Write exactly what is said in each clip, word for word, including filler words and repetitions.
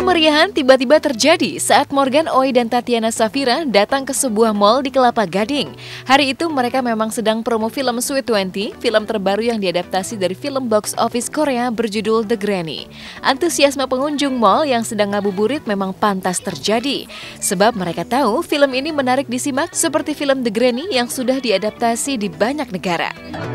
Kemeriahan tiba-tiba terjadi saat Morgan Oey dan Tatiana Shafira datang ke sebuah mall di Kelapa Gading. Hari itu mereka memang sedang promo film Sweet Twenty, film terbaru yang diadaptasi dari film box office Korea berjudul The Granny. Antusiasme pengunjung mall yang sedang ngabuburit memang pantas terjadi, sebab mereka tahu film ini menarik disimak seperti film The Granny yang sudah diadaptasi di banyak negara.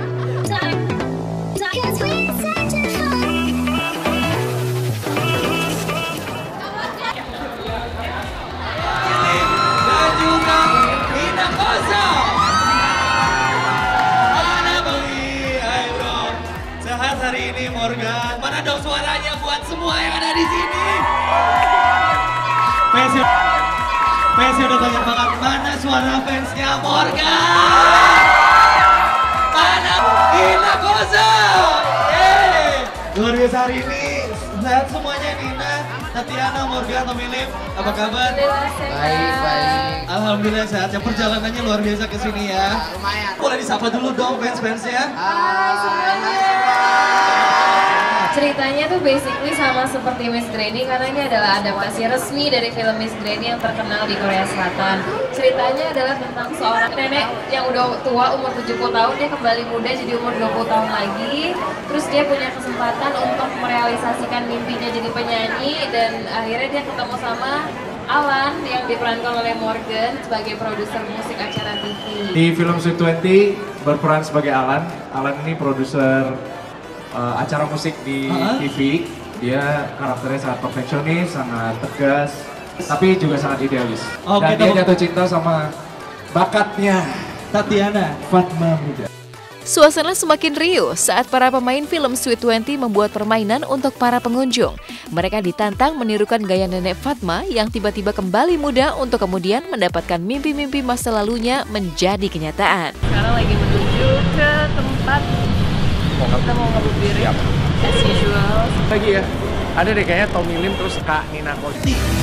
Sehat hari ini Morgan. Mana dong suaranya buat semua yang ada di sini? Fansnya, fansnya udah banyak banget. Mana suara fansnya Morgan? Mana Nina Koza? Yeay. Luar biasa hari ini. Sehat semuanya Nina, Tatiana, Morgan, Tomilip. Apa kabar? Baik, baik. Alhamdulillah sehat. Ya, perjalanannya luar biasa ke sini ya. Lumayan. Boleh disapa dulu dong fans-fansnya. Hai semuanya. Ceritanya tuh basically sama seperti Miss Granny karena ini adalah adaptasi resmi dari film Miss Granny yang terkenal di Korea Selatan. Ceritanya adalah tentang seorang nenek yang udah tua umur tujuh puluh tahun, dia kembali muda jadi umur dua puluh tahun lagi. Terus dia punya kesempatan untuk merealisasikan mimpinya jadi penyanyi dan akhirnya dia ketemu sama Alan yang diperankan oleh Morgan sebagai produser musik acara T V. Di film Sweet Twenty berperan sebagai Alan. Alan ini produser uh, acara musik di uh-huh. T V. Dia karakternya sangat perfeksionis, sangat tegas, tapi juga sangat idealis. Oh, dan dia jatuh cinta sama bakatnya Tatiana Fatma Muda. Suasana semakin riuh saat para pemain film Sweet Twenty membuat permainan untuk para pengunjung. Mereka ditantang menirukan gaya nenek Fatma yang tiba-tiba kembali muda untuk kemudian mendapatkan mimpi-mimpi masa lalunya menjadi kenyataan. Sekarang lagi menuju ke tempat kita mau ngabuburit as usual. Lagi ya, ada deh kayaknya Tommy Lim terus Kak Nina Koza.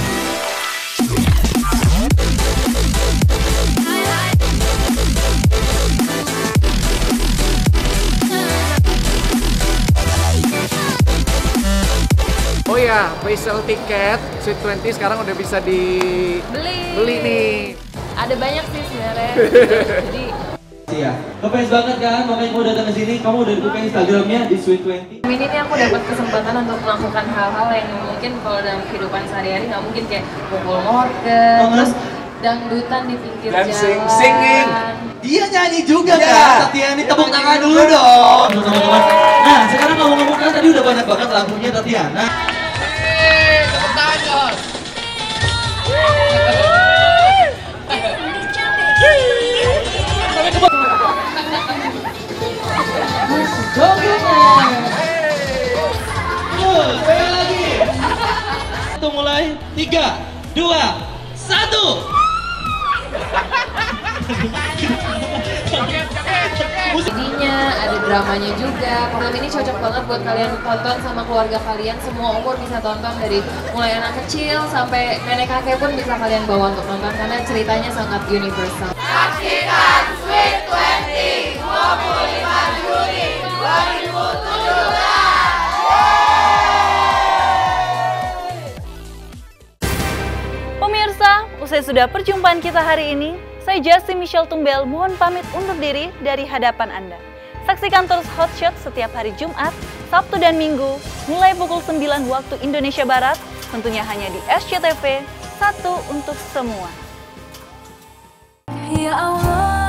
Oh ya, special tiket Sweet Twenty sekarang udah bisa dibeli beli nih. Ada banyak sih sebenarnya. Jadi iya, ngefans banget kan, makanya kamu datang ke sini, kamu udah buka Instagramnya di Sweet Twenty. ini nih aku dapat kesempatan untuk melakukan hal-hal yang mungkin kalau dalam kehidupan sehari-hari nggak mungkin kayak kumpul Morgan, oh, terus dangdutan di pinggir dancing, jalan. singing. Dia nyanyi juga yeah. kan, Tatiana, tepuk yeah, tangan dulu dong. Nah, sekarang kamu ngomong kan tadi udah banyak banget lagunya Tatiana. Tepuk tangan, Jos. Sekali lagi. Itu mulai tiga, dua, satu. Jadinya ada dramanya juga. Film ini cocok banget buat kalian tonton sama keluarga kalian. Semua umur bisa tonton, dari mulai anak kecil sampai nenek kakek pun bisa kalian bawa untuk nonton karena ceritanya sangat universal. Saksikan Sweet Twenty dua puluh lima Juli dua ribu tujuh belas. Pemirsa, usai sudah perjumpaan kita hari ini, saya Justin Michelle Tumbel mohon pamit undur diri dari hadapan Anda. Saksikan terus Hot Shot setiap hari Jumat, Sabtu dan Minggu, mulai pukul sembilan waktu Indonesia Barat, tentunya hanya di S C T V, satu untuk semua. Ya Allah.